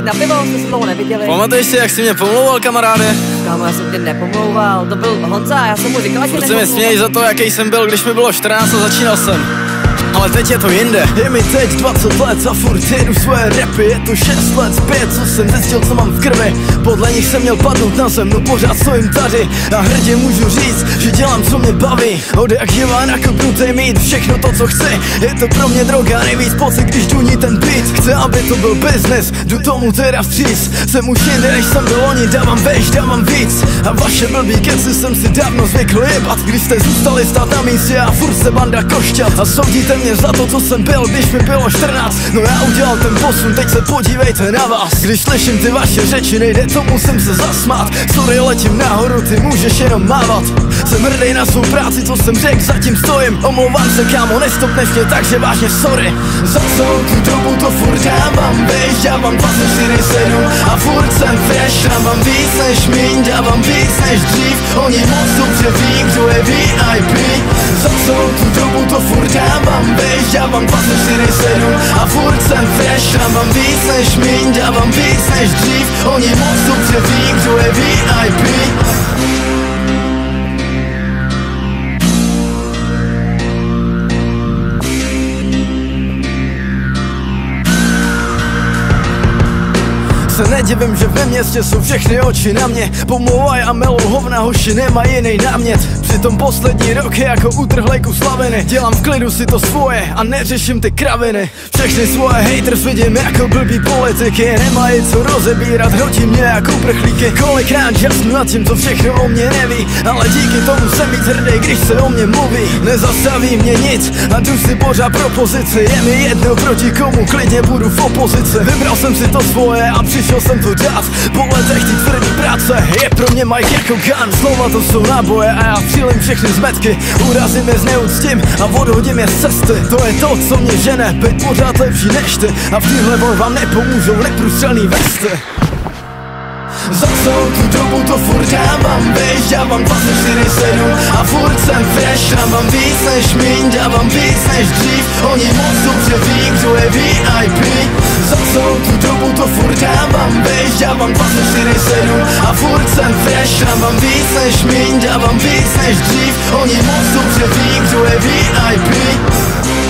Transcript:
jít na pivo, jsme se dlouho neviděli. Pamatuješ si, jak jsi mě pomlouval, kamaráde? Kámo, já jsem tě nepomlouval, to byl Honza, já jsem mu říkal, že Proč se mi směješ za to, jaký jsem byl, když mi bylo 14 a začínal jsem? Ale teď je to jinde. Je mi teď 20 let a furt jedu svoje rapy. Je to 6 let zpět, co jsem zjistil, co mám v krvi. Podle nich jsem měl padnout na zem, no pořád stojím tady. A hrdě můžu říct, že dělám, co mě baví. Od jak živa nakopnutý mít všechno to, co chci. Je to pro mě droga, nejvíc pocit, když duní ten beat. Chci, aby to byl business, jdu tomu teda vstříc. Jsem už jinde, než jsem byl loni, dávám veš, dávám víc. A vaše blbý keci jsem si dávno zvykl jebat. Když jste zůstali stát na místě a furt se banda košťat. A soudíte mě za to, co jsem byl, když mi bylo 14. No já udělal ten posun, teď se podívejte na vás. Když slyším ty vaše řeči, nejde to, musím se zasmát. Sorry, letím nahoru, ty můžeš jenom mávat. Jsem hrdý na svou práci, co jsem řekl, zatím stojím. Omlouvám se, kámo, nestopneš mě, takže vážně sorry. Za celou tu dobu to furt dávám, víš, dávám 24/7 a furt jsem fresh. Dávám víc než míň, dávám víc než dřív. Oni moc dobře ví, kdo je VIP. Za celou tu dobu to furt dávám, víš, dávám 24/7 a furt jsem fresh. Dávám víc než míň, dávám víc než dřív. Oni moc dobře ví, kdo je VIP. Se nedivím, že ve městě jsou všechny oči na mě. Pomlouvaj a melou hovna, hoši nemá jiný námět. Přitom poslední rok je jako utrhlej kus laviny. Dělám v klidu si to svoje a neřeším ty kraviny. Všechny svoje haters vidím jako blbý politiky. Nemají co rozebírat, hrotí mě jako prchlíky. Kolikrát žasnu nad tím, co všechno o mě neví. Ale díky tomu jsem víc hrdý, když se o mě mluví. Nezastaví mě nic a jdu si pořád propozici. Je mi jedno proti komu, klidně budu v opozici. Vybral jsem si to svoje a přišel jsem to dát. Po letech ty tvrdý práce je pro mě Mike jako gun. Slova to jsou náboje a já střílím všechny zmetky. Urazím je, zneuctím a odhodím je z cesty. To je to, co mě žene, být pořád lepší než ty. A v téhle boj vám nepomůžou neprůstřelný vesty. Za celou tu dobu to furt dávám, víš, dávám 24/7 a furt jsem fresh. Dávám víc než míň, dávám víc než dřív. Oni moc dobře ví, kdo je VIP. Za celou tu dobu to furt dávám, víš, dávám 24/7 a furt jsem fresh. Dávám víc než míň, dávám víc než dřív. Oni moc dobře ví, kdo je VIP.